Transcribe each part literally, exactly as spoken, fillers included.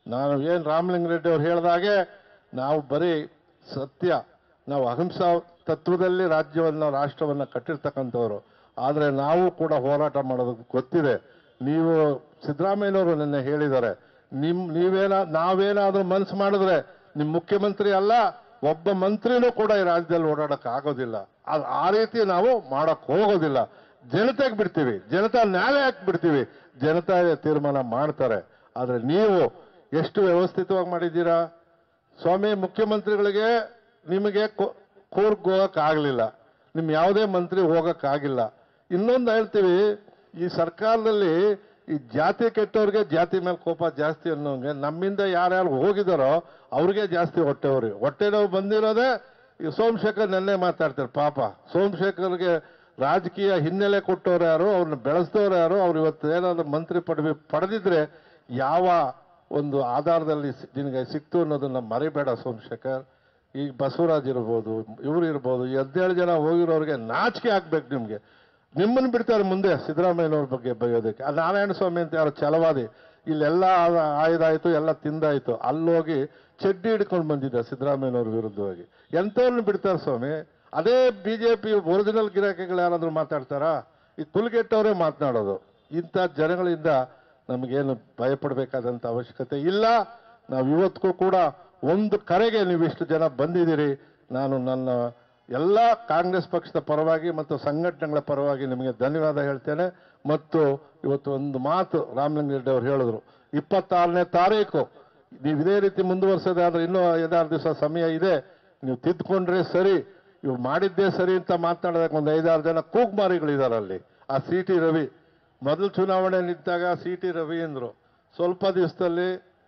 ನಾನು ಏನು ರಾಮಲಿಂಗಾರೆಡ್ಡಿ ಅವರು ಹೇಳಿದಾಗೆ ನಾವು ಬರೀ ಸತ್ಯ, ನಾವು ಅಹಿಂಸಾ ತತ್ವದಲ್ಲಿ ರಾಜ್ಯವನ್ನು ರಾಷ್ಟ್ರವನ್ನು ಕಟ್ಟಿರ್ತಕ್ಕಂಥವ್ರು. ಆದರೆ ನಾವು ಕೂಡ ಹೋರಾಟ ಮಾಡೋದಕ್ಕೆ ಗೊತ್ತಿದೆ. ನೀವು ಸಿದ್ದರಾಮಯ್ಯನವರು ನಿನ್ನೆ ಹೇಳಿದ್ದಾರೆ, ನಿಮ್ ನೀವೇನ ನಾವೇನಾದ್ರೂ ಮನಸ್ಸು ಮಾಡಿದ್ರೆ ನಿಮ್ಮ ಮುಖ್ಯಮಂತ್ರಿ ಅಲ್ಲ, ಒಬ್ಬ ಮಂತ್ರಿನೂ ಕೂಡ ಈ ರಾಜ್ಯದಲ್ಲಿ ಓಡಾಡಕ್ಕೆ ಆಗೋದಿಲ್ಲ. ಅದು ಆ ರೀತಿ ನಾವು ಮಾಡಕ್ ಹೋಗೋದಿಲ್ಲ. ಜನತೆಗೆ ಬಿಡ್ತೀವಿ, ಜನತಾ ನ್ಯಾಯಾಲಯಕ್ಕೆ ಬಿಡ್ತೀವಿ, ಜನತಾ ತೀರ್ಮಾನ ಮಾಡ್ತಾರೆ. ಆದ್ರೆ ನೀವು ಎಷ್ಟು ವ್ಯವಸ್ಥಿತವಾಗಿ ಮಾಡಿದ್ದೀರಾ ಸ್ವಾಮಿ? ಮುಖ್ಯಮಂತ್ರಿಗಳಿಗೆ ನಿಮಗೆ ಕೋರ್ಟ್ಗೆ ಹೋಗಕ್ ಆಗ್ಲಿಲ್ಲ, ನಿಮ್ ಯಾವುದೇ ಮಂತ್ರಿ ಹೋಗಕ್ ಆಗಿಲ್ಲ. ಇನ್ನೊಂದು ಹೇಳ್ತೀವಿ, ಈ ಸರ್ಕಾರದಲ್ಲಿ ಈ ಜಾತಿ ಕೆಟ್ಟವ್ರಿಗೆ ಜಾತಿ ಮೇಲೆ ಕೋಪ ಜಾಸ್ತಿ ಅನ್ನೋಂಗೆ ನಮ್ಮಿಂದ ಯಾರ್ಯಾರು ಹೋಗಿದಾರೋ ಅವ್ರಿಗೆ ಜಾಸ್ತಿ ಹೊಟ್ಟೆವ್ರಿ. ಹೊಟ್ಟೆ ನೋವು ಬಂದಿರೋದೇ ಈ ಸೋಮಶೇಖರ್ ನೆನ್ನೆ ಮಾತಾಡ್ತಾರೆ. ಪಾಪ ಸೋಮಶೇಖರ್ಗೆ ರಾಜಕೀಯ ಹಿನ್ನೆಲೆ ಕೊಟ್ಟವ್ರು ಯಾರು, ಅವ್ರನ್ನ ಬೆಳೆಸಿದವ್ರು ಯಾರು, ಅವ್ರು ಇವತ್ತು ಏನಾದ್ರು ಮಂತ್ರಿ ಪದವಿ ಪಡೆದಿದ್ರೆ ಯಾವ ಒಂದು ಆಧಾರದಲ್ಲಿ ನಿನಗೆ ಸಿಕ್ತು ಅನ್ನೋದನ್ನ ಮರಿಬೇಡ ಸೋಮಶೇಖರ್. ಈ ಬಸವರಾಜ್ ಇರ್ಬೋದು, ಇವ್ರು ಇರ್ಬೋದು, ಈ ಹದಿನೇಳು ಜನ ಹೋಗಿರೋರಿಗೆ ನಾಚಿಕೆ ಆಗ್ಬೇಕು ನಿಮ್ಗೆ. ನಿಮ್ಮನ್ನು ಬಿಡ್ತಾರೆ ಮುಂದೆ ಸಿದ್ದರಾಮಯ್ಯನವ್ರ ಬಗ್ಗೆ ಬೈಯೋದಕ್ಕೆ. ಆ ನಾರಾಯಣ ಸ್ವಾಮಿ ಅಂತ ಯಾರು ಛಲವಾದಿ, ಇಲ್ಲೆಲ್ಲ ಆಯ್ದಾಯ್ತು, ಎಲ್ಲ ತಿಂದಾಯ್ತು, ಅಲ್ಲೋಗಿ ಚಡ್ಡಿ ಹಿಡ್ಕೊಂಡು ಬಂದಿದ್ದ ಸಿದ್ದರಾಮಯ್ಯನವ್ರ ವಿರುದ್ಧವಾಗಿ. ಎಂಥವ್ರನ್ನ ಬಿಡ್ತಾರೆ ಸ್ವಾಮಿ? ಅದೇ ಬಿಜೆಪಿ ಒರಿಜಿನಲ್ ಗಿರಾಕಿಗಳು ಯಾರಾದ್ರೂ ಮಾತಾಡ್ತಾರಾ? ಈ ಕುಲ್ಗೆಟ್ಟವರೇ ಮಾತನಾಡೋದು. ಇಂಥ ಜನಗಳಿಂದ ನಮಗೇನು ಭಯಪಡಬೇಕಾದಂಥ ಅವಶ್ಯಕತೆ ಇಲ್ಲ. ನಾವು ಇವತ್ತಿಗೂ ಕೂಡ ಒಂದು ಕರೆಗೆ ನೀವು ಇಷ್ಟು ಜನ ಬಂದಿದ್ದೀರಿ. ನಾನು ನನ್ನ ಎಲ್ಲ ಕಾಂಗ್ರೆಸ್ ಪಕ್ಷದ ಪರವಾಗಿ ಮತ್ತು ಸಂಘಟನೆಗಳ ಪರವಾಗಿ ನಿಮಗೆ ಧನ್ಯವಾದ ಹೇಳ್ತೇನೆ. ಮತ್ತು ಇವತ್ತು ಒಂದು ಮಾತು ರಾಮಲಿಂಗಾರೆಡ್ಡಿ ಅವರು ಹೇಳಿದ್ರು, ಇಪ್ಪತ್ತಾರನೇ ತಾರೀಕು ನೀವು ಇದೇ ರೀತಿ ಮುಂದುವರ್ಸೋದೇ ಆದ್ರೆ ಇನ್ನೂ ಐದಾರು ದಿವಸ ಸಮಯ ಇದೆ, ನೀವು ತಿದ್ದುಕೊಂಡ್ರೆ ಸರಿ, ಇವ್ರು ಮಾಡಿದ್ದೇ ಸರಿ ಅಂತ ಮಾತನಾಡೋದಕ್ಕೆ ಒಂದು ಐದಾರು ಜನ ಕೂಗ್ಮಾರಿಗಳಿದ್ದಾರೆ ಅಲ್ಲಿ. ಆ ಸಿ ಟಿ ರವಿ ಮೊದಲು ಚುನಾವಣೆ ನಿಂತಾಗ ಸಿ ಟಿ ರವಿ ಅಂದ್ರು, ಸ್ವಲ್ಪ ದಿವಸದಲ್ಲಿ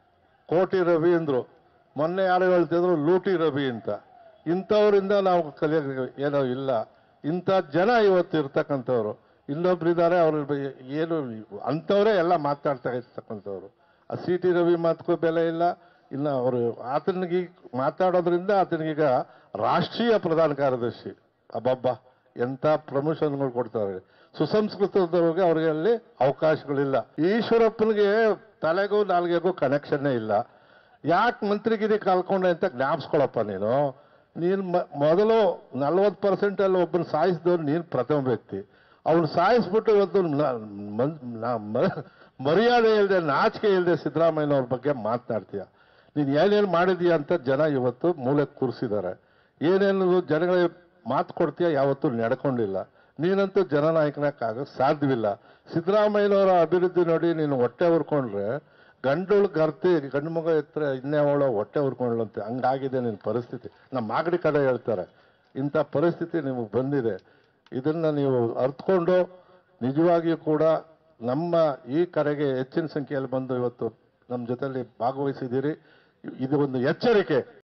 ಕೋಟಿ ರವಿ ಅಂದ್ರು, ಮೊನ್ನೆ ಯಾರು ಹೇಳ್ತಿದ್ರು ಲೂಟಿ ರವಿ ಅಂತ. ಇಂಥವರಿಂದ ನಾವು ಕಲಿಯೋಕೆ ಏನೋ ಇಲ್ಲ. ಇಂಥ ಜನ ಇವತ್ತು ಇರ್ತಕ್ಕಂಥವ್ರು ಇನ್ನೊಬ್ರಿದ್ದಾರೆ, ಅವ್ರ ಏನು ಅಂಥವರೇ ಎಲ್ಲ ಮಾತಾಡ್ತಾ ಇರ್ತಕ್ಕಂಥವ್ರು. ಆ ಸಿ ಟಿ ರವಿ ಮಾತಕ್ಕೂ ಬೆಲೆ ಇಲ್ಲ. ಇನ್ನು ಅವರು ಆತನಿಗೆ ಮಾತಾಡೋದ್ರಿಂದ ಆತನಿಗೀಗ ರಾಷ್ಟ್ರೀಯ ಪ್ರಧಾನ ಕಾರ್ಯದರ್ಶಿ. ಅಬ್ಬಬ್ಬ ಎಂಥ ಪ್ರಮೋಷನ್ಗಳು ಕೊಡ್ತಾರೆ. ಸುಸಂಸ್ಕೃತದವ್ರಿಗೆ ಅವ್ರಿಗೆ ಅಲ್ಲಿ ಅವಕಾಶಗಳಿಲ್ಲ. ಈಶ್ವರಪ್ಪನಿಗೆ ತಲೆಗೂ ನಾಲ್ಗೆಗೂ ಕನೆಕ್ಷನ್ನೇ ಇಲ್ಲ. ಯಾಕೆ ಮಂತ್ರಿಗಿರಿ ಕಲ್ಕೊಂಡೆ ಅಂತ ಜ್ಞಾಪಿಸ್ಕೊಳಪ್ಪ ನೀನು. ನೀನು ಮೊದಲು ನಲ್ವತ್ತು ಪರ್ಸೆಂಟ್ ಅಲ್ಲಿ ಒಬ್ಬನ ಸಾಯಿಸಿದವ್ರು ನೀನು ಪ್ರಥಮ ವ್ಯಕ್ತಿ. ಅವನು ಸಾಯಿಸ್ಬಿಟ್ಟು ಇವತ್ತು ಮರ್ಯಾದೆ ಇಲ್ಲದೆ, ನಾಚಿಕೆ ಇಲ್ಲದೆ ಸಿದ್ದರಾಮಯ್ಯನವ್ರ ಬಗ್ಗೆ ಮಾತನಾಡ್ತೀಯ. ನೀನು ಏನೇನು ಮಾಡಿದೀಯ ಅಂತ ಜನ ಇವತ್ತು ಮೂಲೆ ಕೂರಿಸಿದ್ದಾರೆ. ಏನೇನು ಜನಗಳಿಗೆ ಮಾತು ಕೊಡ್ತೀಯ, ಯಾವತ್ತೂ ನಡ್ಕೊಂಡಿಲ್ಲ. ನೀನಂತೂ ಜನನಾಯಕನಕ್ಕಾಗ ಸಾಧ್ಯವಿಲ್ಲ. ಸಿದ್ದರಾಮಯ್ಯನವರ ಅಭಿವೃದ್ಧಿ ನೋಡಿ ನೀನು ಹೊಟ್ಟೆ ಹುರ್ಕೊಂಡ್ರೆ ಗಂಡುಳು ಗರ್ತಿ ಗಂಡು ಮಗ ಎತ್ತರ ಇನ್ನೇವಳ ಹೊಟ್ಟೆ ಹುರ್ಕೊಂಡ್ಲಂತೆ. ಹಂಗಾಗಿದೆ ನಿನ್ನ ಪರಿಸ್ಥಿತಿ. ನಮ್ಮ ಮಾಗಡಿ ಕಡೆ ಹೇಳ್ತಾರೆ, ಇಂಥ ಪರಿಸ್ಥಿತಿ ನಿಮಗೆ ಬಂದಿದೆ. ಇದನ್ನ ನೀವು ಅರ್ಥಕೊಂಡು ನಿಜವಾಗಿಯೂ ಕೂಡ ನಮ್ಮ ಈ ಕರೆಗೆ ಹೆಚ್ಚಿನ ಸಂಖ್ಯೆಯಲ್ಲಿ ಬಂದು ಇವತ್ತು ನಮ್ಮ ಜೊತೆಯಲ್ಲಿ ಭಾಗವಹಿಸಿದ್ದೀರಿ. ಇದು ಒಂದು ಎಚ್ಚರಿಕೆ.